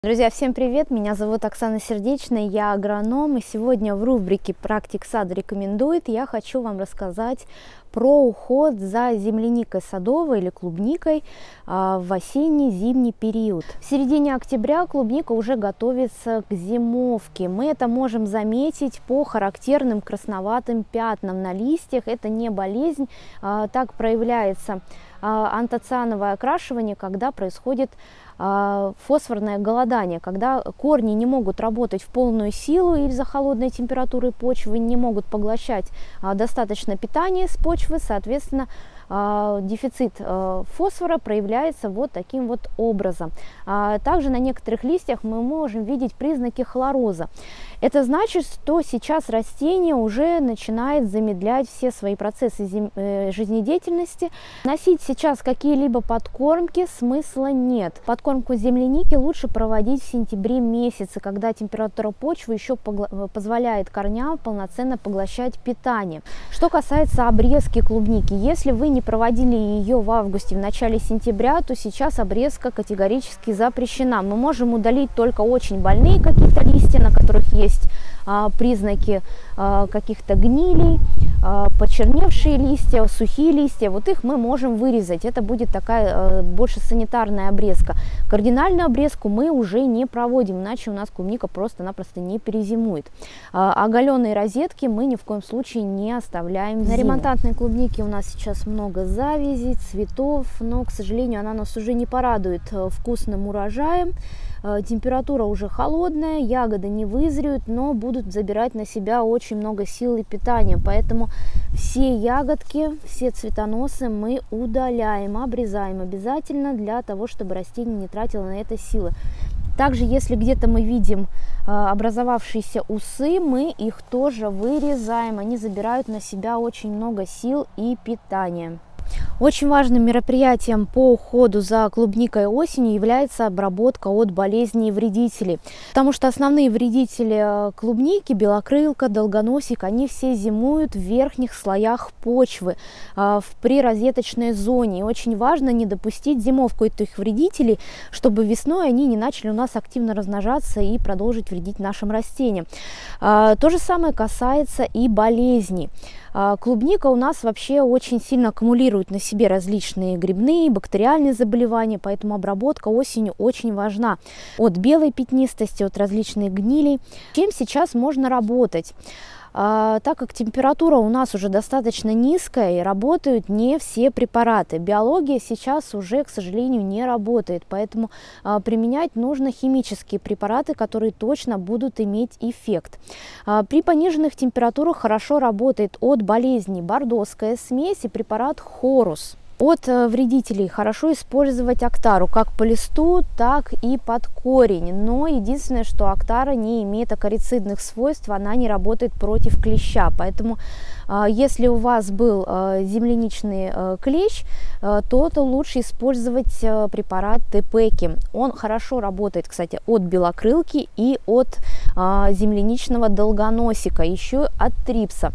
Друзья, всем привет! Меня зовут Оксана Сердечная, я агроном, и сегодня в рубрике «Практик сада рекомендует» я хочу вам рассказать про уход за земляникой садовой или клубникой в осенне-зимний период. В середине октября клубника уже готовится к зимовке. Мы это можем заметить по характерным красноватым пятнам на листьях. Это не болезнь, так проявляется антоциановое окрашивание, когда происходит фосфорное голодание, когда корни не могут работать в полную силу из-за холодной температуры почвы, не могут поглощать достаточно питания с почвы, соответственно, дефицит фосфора проявляется вот таким вот образом. Также на некоторых листьях мы можем видеть признаки хлороза. Это значит, что сейчас растение уже начинает замедлять все свои процессы жизнедеятельности. Носить сейчас какие-либо подкормки смысла нет. Подкормку земляники лучше проводить в сентябре месяце, когда температура почвы еще позволяет корням полноценно поглощать питание. Что касается обрезки клубники, если вы не проводили ее в августе, в начале сентября, то сейчас обрезка категорически запрещена. Мы можем удалить только очень больные какие-то листья, на которых есть признаки каких-то гнилей, почерневшие листья, сухие листья, вот их мы можем вырезать. Это будет такая больше санитарная обрезка. Кардинальную обрезку мы уже не проводим, иначе у нас клубника просто-напросто не перезимует. Оголенные розетки мы ни в коем случае не оставляем. На ремонтантной клубнике у нас сейчас много завязей, цветов, но, к сожалению, она нас уже не порадует вкусным урожаем. Температура уже холодная, ягоды не вызреют, но будут забирать на себя очень много сил и питания. Поэтому все ягодки, все цветоносы мы удаляем, обрезаем обязательно для того, чтобы растение не тратило на это силы. Также, если где-то мы видим образовавшиеся усы, мы их тоже вырезаем. Они забирают на себя очень много сил и питания. Очень важным мероприятием по уходу за клубникой осенью является обработка от болезней и вредителей. Потому что основные вредители клубники, белокрылка, долгоносик, они все зимуют в верхних слоях почвы, в прирозеточной зоне. И очень важно не допустить зимовку этих вредителей, чтобы весной они не начали у нас активно размножаться и продолжить вредить нашим растениям. То же самое касается и болезней. Клубника у нас вообще очень сильно аккумулирует на себе различные грибные, бактериальные заболевания, поэтому обработка осенью очень важна от белой пятнистости, от различных гнилей. Чем сейчас можно работать? Так как температура у нас уже достаточно низкая и работают не все препараты. Биология сейчас уже, к сожалению, не работает, поэтому применять нужно химические препараты, которые точно будут иметь эффект. При пониженных температурах хорошо работает от болезней бордоская смесь и препарат Хорус. От вредителей хорошо использовать Актару как по листу, так и под корень. Но единственное, что Актара не имеет акарицидных свойств, она не работает против клеща. Поэтому если у вас был земляничный клещ, то лучше использовать препарат Тепеки. Он хорошо работает, кстати, от белокрылки и от земляничного долгоносика, еще от трипса.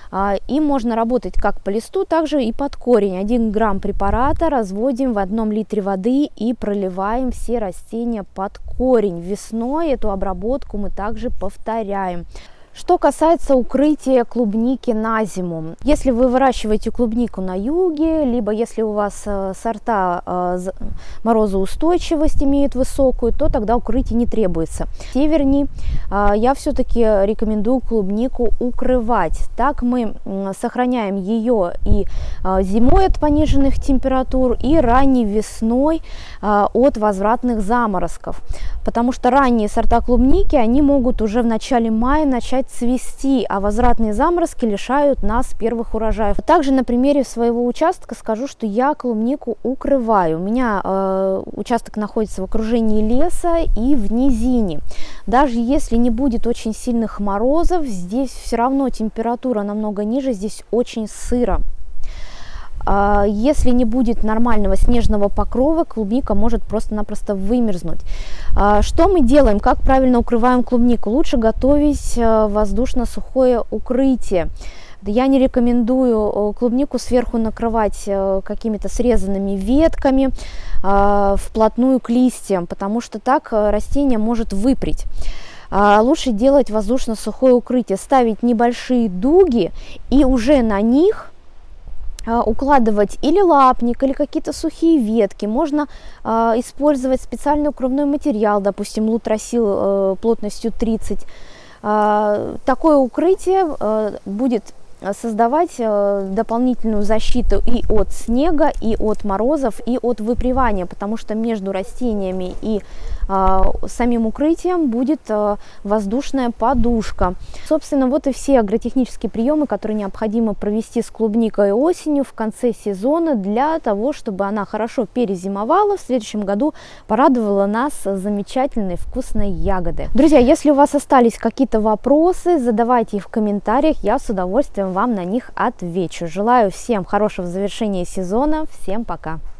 Им можно работать как по листу, также и под корень. 1 грамм препарата разводим в 1 литре воды и проливаем все растения под корень. Весной эту обработку мы также повторяем. Что касается укрытия клубники на зиму, если вы выращиваете клубнику на юге, либо если у вас сорта морозоустойчивость имеют высокую, то тогда укрытие не требуется. Северней я все-таки рекомендую клубнику укрывать. Так мы сохраняем ее и зимой от пониженных температур, и ранней весной от возвратных заморозков. Потому что ранние сорта клубники, они могут уже в начале мая начать цвести, а возвратные заморозки лишают нас первых урожаев. Также на примере своего участка скажу, что я клубнику укрываю. У меня участок находится в окружении леса и в низине. Даже если не будет очень сильных морозов, здесь все равно температура намного ниже, здесь очень сыро. Если не будет нормального снежного покрова, клубника может просто-напросто вымерзнуть. Что мы делаем? Как правильно укрываем клубнику? Лучше готовить воздушно-сухое укрытие. Я не рекомендую клубнику сверху накрывать какими-то срезанными ветками вплотную к листьям, потому что так растение может выпрять. Лучше делать воздушно-сухое укрытие, ставить небольшие дуги и уже на них укладывать или лапник, или какие-то сухие ветки. Можно использовать специальный укрывной материал, допустим, лутросил плотностью 30. Такое укрытие будет создавать дополнительную защиту и от снега, и от морозов, и от выпривания, потому что между растениями и самим укрытием будет воздушная подушка. Собственно, вот и все агротехнические приемы, которые необходимо провести с клубникой осенью в конце сезона для того, чтобы она хорошо перезимовала, в следующем году порадовала нас замечательной вкусной ягодой. Друзья, если у вас остались какие-то вопросы, задавайте их в комментариях, я с удовольствием вам на них отвечу. Желаю всем хорошего завершения сезона. Всем пока!